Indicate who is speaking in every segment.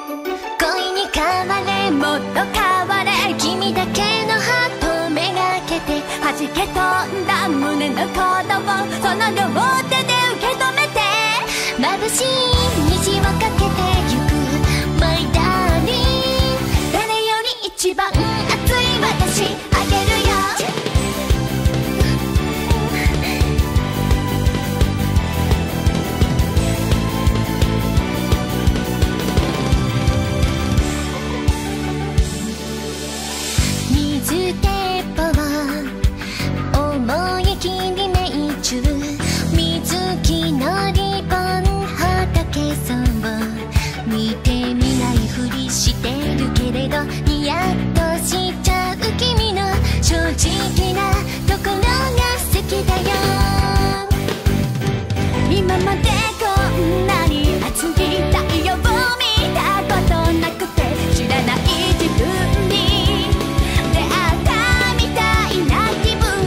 Speaker 1: 恋に変われもっと変われ、君だけのハートめがけて弾け飛んだ胸の鼓動、その両手で受け止めて、眩しい虹をかけてゆく My darling、 誰より一番熱い私あげるよ。水鉄砲思い切り命中、水木のリボンほどけそう、見てみないふりしてるけれどニヤッとしちゃう君の正直なところが好きだよ。今までこんなに熱い太陽を見たことなくて、知らない自分に出会ったみたいな気分。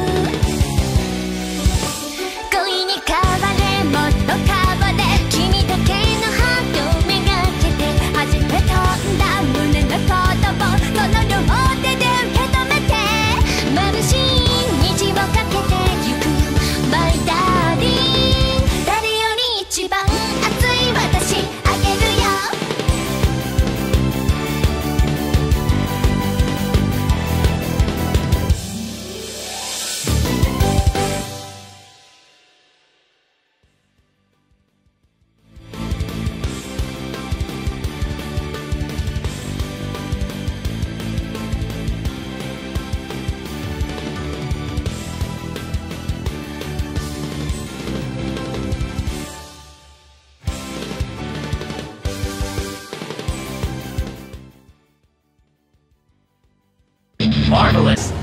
Speaker 1: 恋に変われもっと変われ、君だけのハートめがけて弾け飛んだ胸の鼓動、その両手で受け止めて、眩しい虹をかけてゆく My darling、 誰より一番熱い私あげるよ。
Speaker 2: Marvelous!